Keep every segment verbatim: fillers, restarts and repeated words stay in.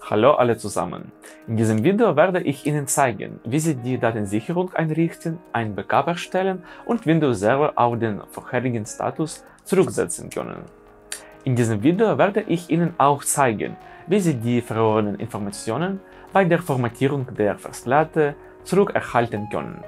Hallo alle zusammen! In diesem Video werde ich Ihnen zeigen, wie Sie die Datensicherung einrichten, ein Backup erstellen und Windows Server auf den vorherigen Status zurücksetzen können. In diesem Video werde ich Ihnen auch zeigen, wie Sie die verlorenen Informationen bei der Formatierung der Festplatte zurückerhalten können.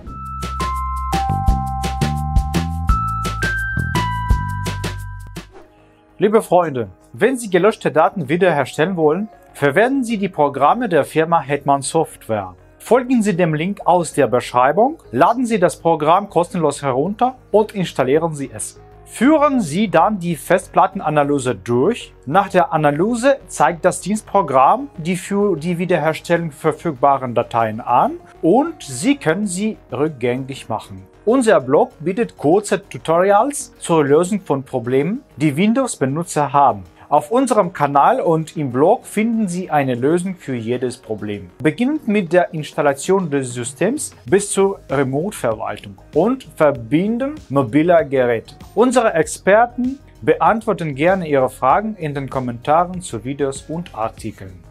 Liebe Freunde, wenn Sie gelöschte Daten wiederherstellen wollen, verwenden Sie die Programme der Firma Hetman Software. Folgen Sie dem Link aus der Beschreibung, laden Sie das Programm kostenlos herunter und installieren Sie es. Führen Sie dann die Festplattenanalyse durch. Nach der Analyse zeigt das Dienstprogramm die für die Wiederherstellung verfügbaren Dateien an und Sie können sie rückgängig machen. Unser Blog bietet kurze Tutorials zur Lösung von Problemen, die Windows-Benutzer haben. Auf unserem Kanal und im Blog finden Sie eine Lösung für jedes Problem. Beginnend mit der Installation des Systems bis zur Remote-Verwaltung und Verbinden mobiler Geräte. Unsere Experten beantworten gerne Ihre Fragen in den Kommentaren zu Videos und Artikeln.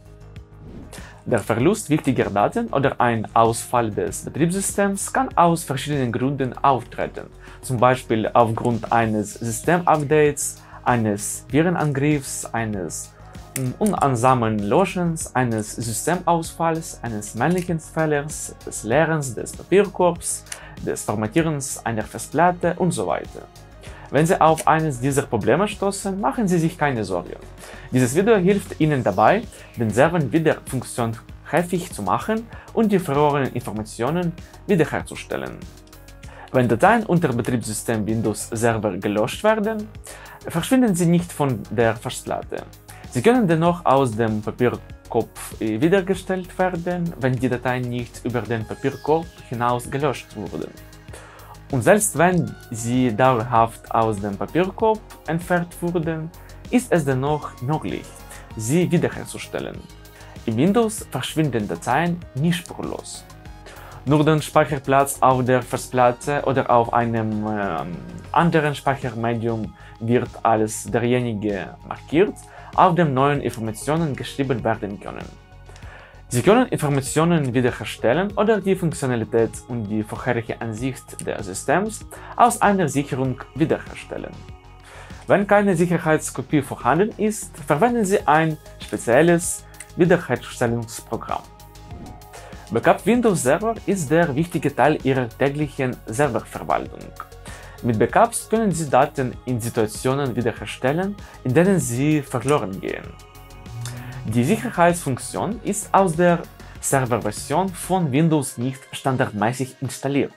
Der Verlust wichtiger Daten oder ein Ausfall des Betriebssystems kann aus verschiedenen Gründen auftreten, zum Beispiel aufgrund eines Systemupdates, eines Virenangriffs, eines unansamen Löschens, eines Systemausfalls, eines männlichen Fehlers, des Leerens des Papierkorbs, des Formatierens einer Festplatte und so weiter. Wenn Sie auf eines dieser Probleme stoßen, machen Sie sich keine Sorgen. Dieses Video hilft Ihnen dabei, den Server wieder funktionshäfig zu machen und die verlorenen Informationen wiederherzustellen. Wenn Dateien unter Betriebssystem Windows Server gelöscht werden, verschwinden sie nicht von der Festplatte. Sie können dennoch aus dem Papierkorb wiederhergestellt werden, wenn die Dateien nicht über den Papierkorb hinaus gelöscht wurden. Und selbst wenn sie dauerhaft aus dem Papierkorb entfernt wurden, ist es dennoch möglich, sie wiederherzustellen. In Windows verschwinden Dateien nie spurlos. Nur den Speicherplatz auf der Festplatte oder auf einem äh, anderen Speichermedium wird als derjenige markiert, auf dem neuen Informationen geschrieben werden können. Sie können Informationen wiederherstellen oder die Funktionalität und die vorherige Ansicht des Systems aus einer Sicherung wiederherstellen. Wenn keine Sicherheitskopie vorhanden ist, verwenden Sie ein spezielles Wiederherstellungsprogramm. Backup Windows Server ist der wichtige Teil Ihrer täglichen Serververwaltung. Mit Backups können Sie Daten in Situationen wiederherstellen, in denen sie verloren gehen. Die Sicherheitsfunktion ist aus der Serverversion von Windows nicht standardmäßig installiert.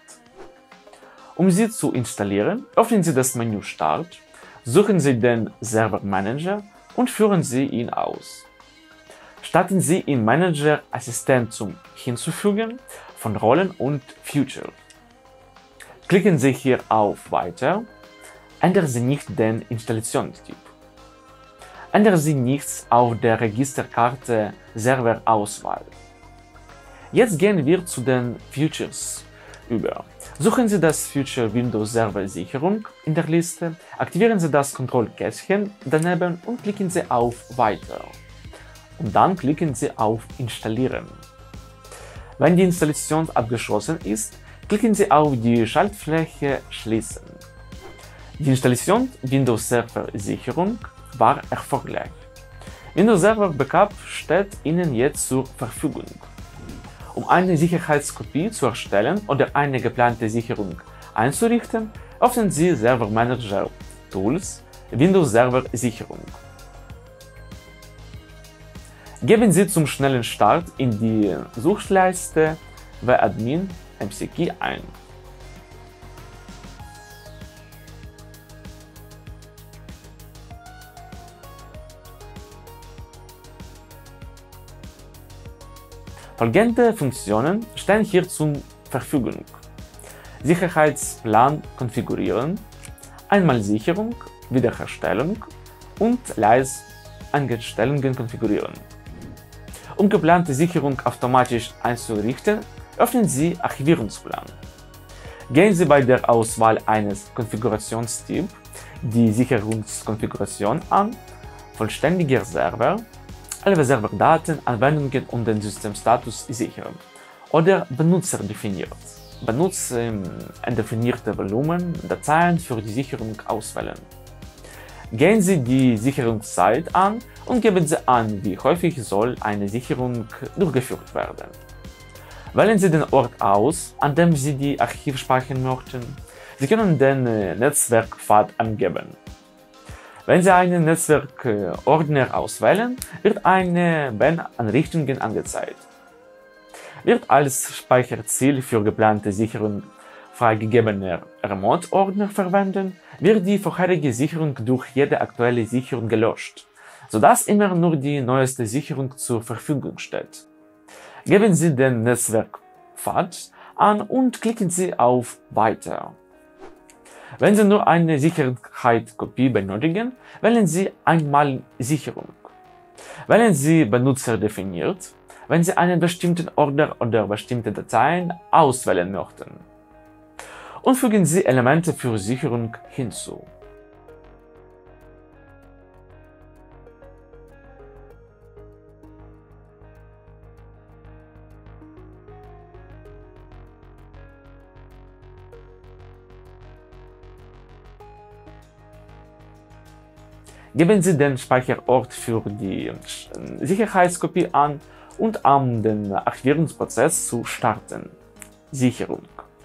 Um sie zu installieren, öffnen Sie das Menü Start, suchen Sie den Server Manager und führen Sie ihn aus. Starten Sie im Manager Assistent zum Hinzufügen von Rollen und Feature. Klicken Sie hier auf Weiter, ändern Sie nicht den Installationstyp. Ändern Sie nichts auf der Registerkarte Serverauswahl. Jetzt gehen wir zu den Features über. Suchen Sie das Feature Windows Server Sicherung in der Liste, aktivieren Sie das Kontrollkästchen daneben und klicken Sie auf Weiter. Und dann klicken Sie auf Installieren. Wenn die Installation abgeschlossen ist, klicken Sie auf die Schaltfläche Schließen. Die Installation Windows Server Sicherung war erfolgreich. Windows Server Backup steht Ihnen jetzt zur Verfügung. Um eine Sicherheitskopie zu erstellen oder eine geplante Sicherung einzurichten, öffnen Sie Server Manager Tools, Windows Server Sicherung. Geben Sie zum schnellen Start in die Suchleiste wAdmin M C K ein. Folgende Funktionen stehen hier zur Verfügung: Sicherheitsplan konfigurieren, Einmalsicherung, Wiederherstellung und Leistungseinstellungen konfigurieren. Um geplante Sicherung automatisch einzurichten, öffnen Sie Archivierungsplan. Gehen Sie bei der Auswahl eines Konfigurationstyps die Sicherungskonfiguration an, vollständiger Server, alle Serverdaten, Anwendungen und den Systemstatus sichern oder Benutzer definiert. Benutzerdefinierte Volumen Dateien für die Sicherung auswählen. Gehen Sie die Sicherungszeit an und geben Sie an, wie häufig soll eine Sicherung durchgeführt werden. Wählen Sie den Ort aus, an dem Sie die Archive speichern möchten. Sie können den Netzwerkpfad angeben. Wenn Sie einen Netzwerkordner auswählen, wird eine Ban an Richtungen angezeigt. Wird als Speicherziel für geplante Sicherung freigegebener Remote-Ordner verwenden, wird die vorherige Sicherung durch jede aktuelle Sicherung gelöscht, sodass immer nur die neueste Sicherung zur Verfügung steht. Geben Sie den Netzwerkpfad an und klicken Sie auf Weiter. Wenn Sie nur eine Sicherheitskopie benötigen, wählen Sie einmal Sicherung. Wählen Sie Benutzer definiert, wenn Sie einen bestimmten Ordner oder bestimmte Dateien auswählen möchten. Und fügen Sie Elemente für Sicherung hinzu. Geben Sie den Speicherort für die Sicherheitskopie an und um den Archivierungsprozess zu starten. Sicherung.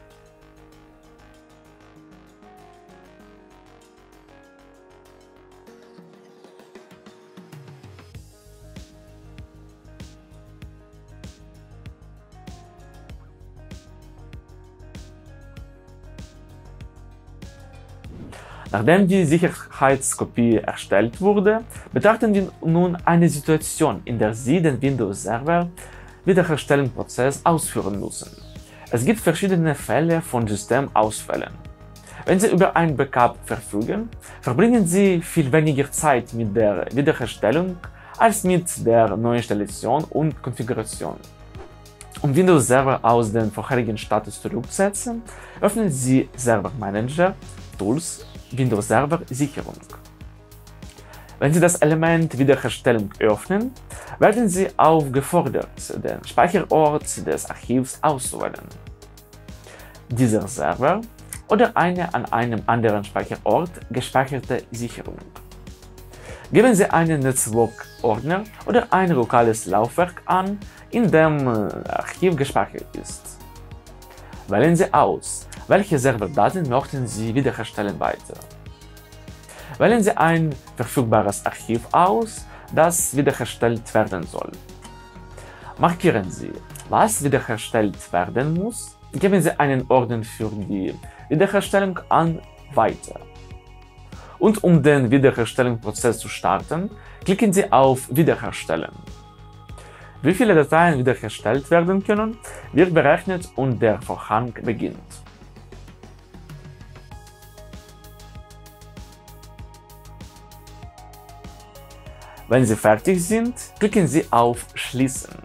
Nachdem die Sicherheitskopie erstellt wurde, betrachten wir nun eine Situation, in der Sie den Windows-Server Wiederherstellungsprozess ausführen müssen. Es gibt verschiedene Fälle von Systemausfällen. Wenn Sie über ein Backup verfügen, verbringen Sie viel weniger Zeit mit der Wiederherstellung als mit der Neuinstallation und Konfiguration. Um Windows-Server aus dem vorherigen Status zurückzusetzen, öffnen Sie Server Manager, Tools, Windows Server Sicherung. Wenn Sie das Element Wiederherstellung öffnen, werden Sie aufgefordert, den Speicherort des Archivs auszuwählen. Dieser Server oder eine an einem anderen Speicherort gespeicherte Sicherung. Geben Sie einen Netzwerkordner oder ein lokales Laufwerk an, in dem Archiv gespeichert ist. Wählen Sie aus, welche Serverdaten möchten Sie wiederherstellen weiter. Wählen Sie ein verfügbares Archiv aus, das wiederhergestellt werden soll. Markieren Sie, was wiederhergestellt werden muss, geben Sie einen Ordner für die Wiederherstellung an Weiter. Und um den Wiederherstellungsprozess zu starten, klicken Sie auf Wiederherstellen. Wie viele Dateien wiederhergestellt werden können, wird berechnet und der Vorgang beginnt. Wenn Sie fertig sind, klicken Sie auf Schließen.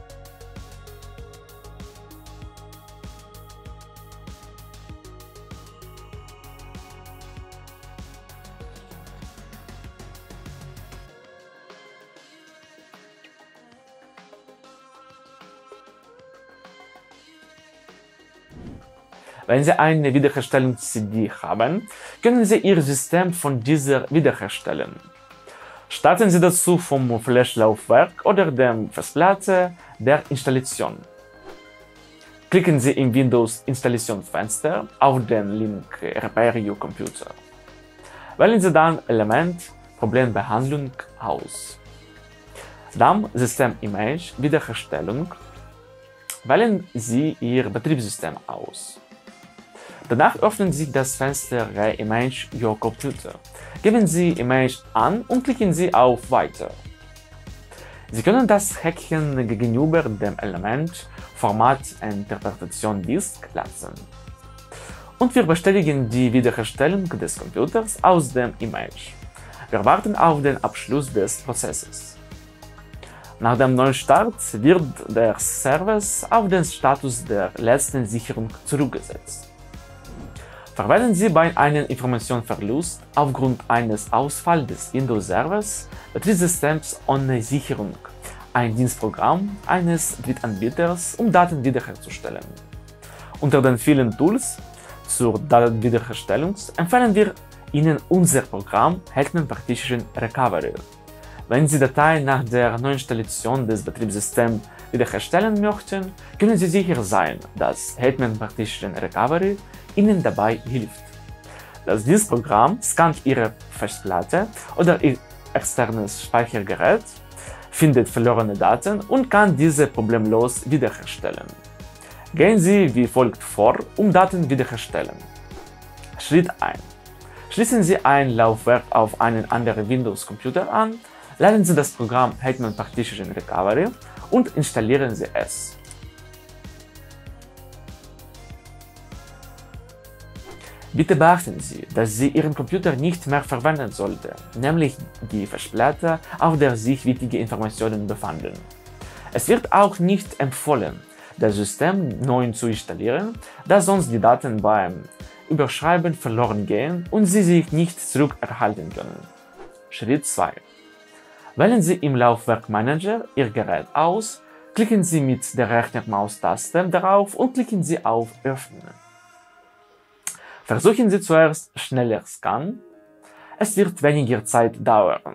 Wenn Sie eine Wiederherstellungs-C D haben, können Sie Ihr System von dieser wiederherstellen. Starten Sie dazu vom Flash-Laufwerk oder der Festplatte der Installation. Klicken Sie im Windows-Installationsfenster auf den Link Repair Your Computer. Wählen Sie dann Element Problembehandlung aus. Dann System Image Wiederherstellung. Wählen Sie Ihr Betriebssystem aus. Danach öffnet sich das Fenster Re-Image Your Computer. Geben Sie Image an und klicken Sie auf Weiter. Sie können das Häkchen gegenüber dem Element Format Interpretation Disk lassen. Und wir bestätigen die Wiederherstellung des Computers aus dem Image. Wir warten auf den Abschluss des Prozesses. Nach dem Neustart wird der Service auf den Status der letzten Sicherung zurückgesetzt. Verwenden Sie bei einem Informationsverlust aufgrund eines Ausfalls des Windows-Servers Betriebssystems ohne Sicherung ein Dienstprogramm eines Drittanbieters, um Daten wiederherzustellen. Unter den vielen Tools zur Datenwiederherstellung empfehlen wir Ihnen unser Programm Hetman Partition Recovery. Wenn Sie Dateien nach der Neuinstallation des Betriebssystems wiederherstellen möchten, können Sie sicher sein, dass Hetman Partition Recovery Ihnen dabei hilft. Das Dienstprogramm scannt Ihre Festplatte oder Ihr externes Speichergerät, findet verlorene Daten und kann diese problemlos wiederherstellen. Gehen Sie wie folgt vor, um Daten wiederherstellen. Schritt eins. Schließen Sie ein Laufwerk auf einen anderen Windows-Computer an, laden Sie das Programm Hetman Partition Recovery und installieren Sie es. Bitte beachten Sie, dass Sie Ihren Computer nicht mehr verwenden sollten, nämlich die Festplatte, auf der sich wichtige Informationen befanden. Es wird auch nicht empfohlen, das System neu zu installieren, da sonst die Daten beim Überschreiben verloren gehen und Sie sich nicht zurückerhalten können. Schritt zwei. Wählen Sie im Laufwerkmanager Ihr Gerät aus, klicken Sie mit der rechten Maustaste darauf und klicken Sie auf Öffnen. Versuchen Sie zuerst schneller Scan. Es wird weniger Zeit dauern.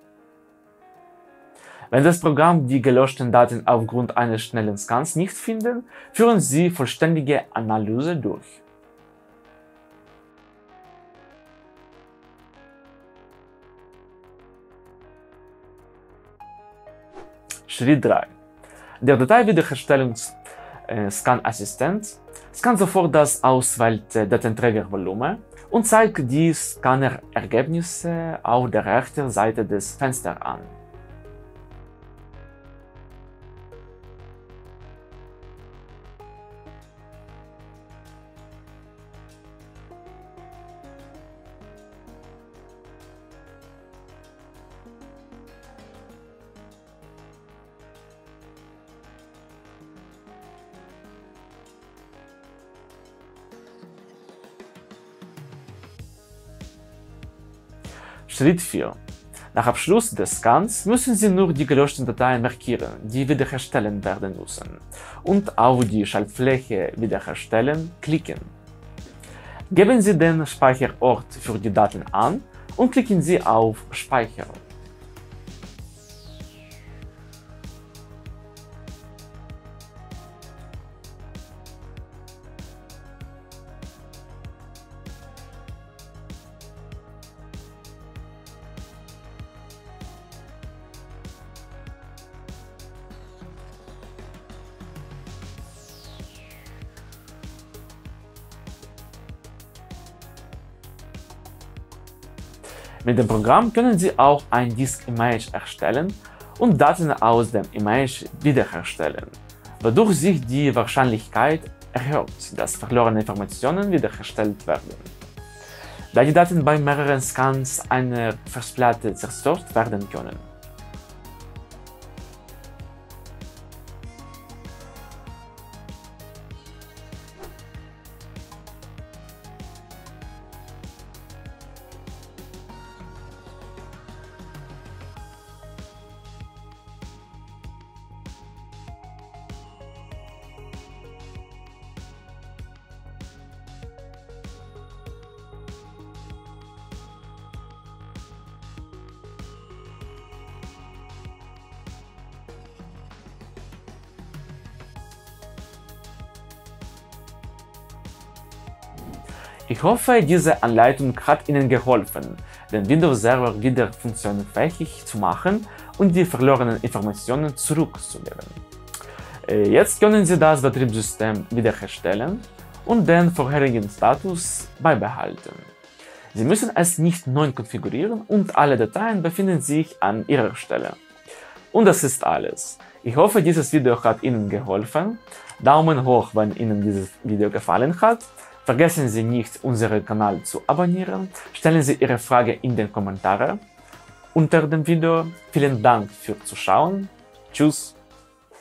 Wenn das Programm die gelöschten Daten aufgrund eines schnellen Scans nicht findet, führen Sie vollständige Analyse durch. Schritt drei. Der Dateiwiederherstellungs-Scan-Assistent scannt sofort das ausgewählte Datenträgervolumen und zeigt die Scanner-Ergebnisse auf der rechten Seite des Fensters an. Schritt vier. Nach Abschluss des Scans müssen Sie nur die gelöschten Dateien markieren, die wiederherstellen werden müssen, und auf die Schaltfläche Wiederherstellen klicken. Geben Sie den Speicherort für die Daten an und klicken Sie auf Speichern. Mit dem Programm können Sie auch ein Disk-Image erstellen und Daten aus dem Image wiederherstellen, wodurch sich die Wahrscheinlichkeit erhöht, dass verlorene Informationen wiederhergestellt werden. Da die Daten bei mehreren Scans einer Festplatte zerstört werden können. Ich hoffe, diese Anleitung hat Ihnen geholfen, den Windows-Server wieder funktionsfähig zu machen und die verlorenen Informationen zurückzugeben. Jetzt können Sie das Betriebssystem wiederherstellen und den vorherigen Status beibehalten. Sie müssen es nicht neu konfigurieren und alle Dateien befinden sich an ihrer Stelle. Und das ist alles. Ich hoffe, dieses Video hat Ihnen geholfen. Daumen hoch, wenn Ihnen dieses Video gefallen hat. Vergessen Sie nicht, unseren Kanal zu abonnieren. Stellen Sie Ihre Frage in den Kommentaren unter dem Video. Vielen Dank fürs Zuschauen. Tschüss.